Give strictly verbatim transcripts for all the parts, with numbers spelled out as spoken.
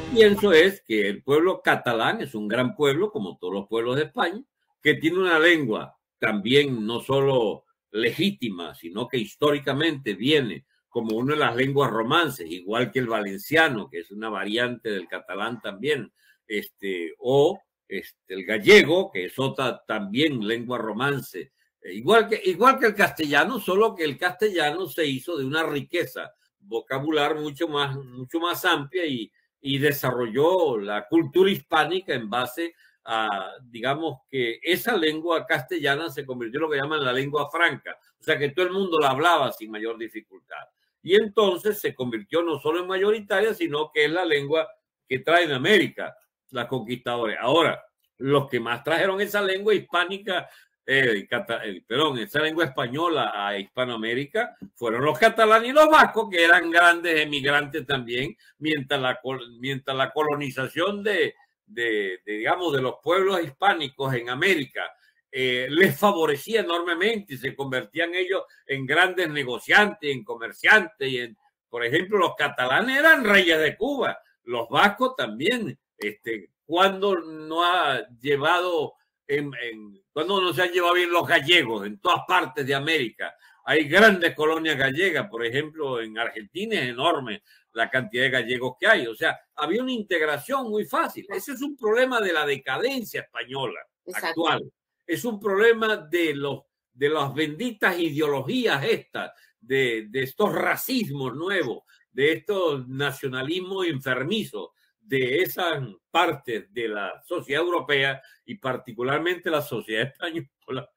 pienso es que el pueblo catalán es un gran pueblo, como todos los pueblos de España, que tiene una lengua también no solo legítima, sino que históricamente viene como una de las lenguas romances, igual que el valenciano, que es una variante del catalán también, este, o este, el gallego, que es otra también lengua romance, igual que, igual que el castellano, solo que el castellano se hizo de una riqueza vocabular mucho más, mucho más amplia y, y desarrolló la cultura hispánica en base a, digamos, que esa lengua castellana se convirtió en lo que llaman la lengua franca, o sea que todo el mundo la hablaba sin mayor dificultad. Y entonces se convirtió no solo en mayoritaria, sino que es la lengua que traen América las conquistadores. Ahora, los que más trajeron esa lengua hispánica, eh, cata, eh, perdón, esa lengua española a Hispanoamérica fueron los catalanes y los vascos, que eran grandes emigrantes también, mientras la, mientras la colonización de, de, de, digamos, de los pueblos hispánicos en América eh, les favorecía enormemente y se convertían ellos en grandes negociantes, en comerciantes. Y en, por ejemplo, los catalanes eran reyes de Cuba, los vascos también. Este, cuando no ha llevado, en, en, cuando no se han llevado bien los gallegos en todas partes de América. Hay grandes colonias gallegas, por ejemplo, en Argentina es enorme la cantidad de gallegos que hay. O sea, había una integración muy fácil. Ese es un problema de la decadencia española Exacto. actual. Es un problema de, los, de las benditas ideologías estas, de, de estos racismos nuevos, de estos nacionalismos enfermizos, de esas partes de la sociedad europea y particularmente la sociedad española,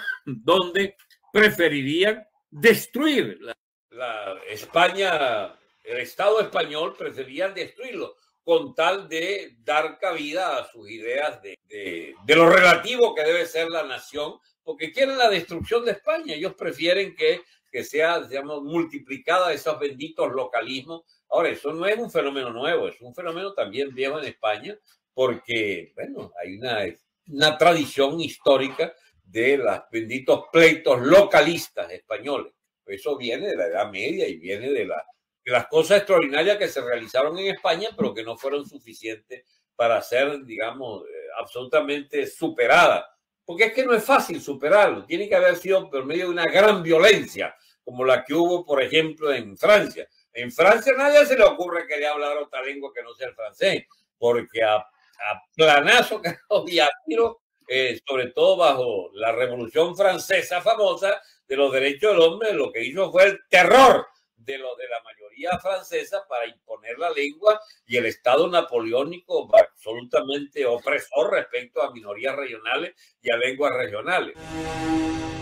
donde preferirían destruir la, la España, el Estado español preferían destruirlo con tal de dar cabida a sus ideas de, de, de lo relativo que debe ser la nación, porque quieren la destrucción de España. Ellos prefieren que, que sea, digamos, multiplicada esos benditos localismos. Ahora, eso no es un fenómeno nuevo, es un fenómeno también viejo en España, porque, bueno, hay una, una tradición histórica de los benditos pleitos localistas españoles. Eso viene de la Edad Media y viene de, la, de las cosas extraordinarias que se realizaron en España, pero que no fueron suficientes para ser, digamos, eh, absolutamente superadas. Porque es que no es fácil superarlo, tiene que haber sido por medio de una gran violencia, como la que hubo, por ejemplo, en Francia. En Francia a nadie se le ocurre que le hablar otra lengua que no sea el francés, porque a, a planazo y a tiro, eh, sobre todo bajo la Revolución Francesa famosa de los derechos del hombre, lo que hizo fue el terror de, lo, de la mayoría francesa para imponer la lengua y el Estado napoleónico absolutamente opresor respecto a minorías regionales y a lenguas regionales.